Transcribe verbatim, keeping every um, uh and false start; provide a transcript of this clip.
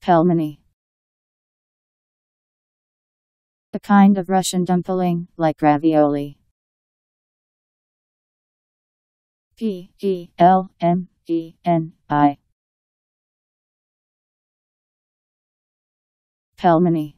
Pelmeni. A kind of Russian dumpling, like ravioli. P E L M E N I. Pelmeni.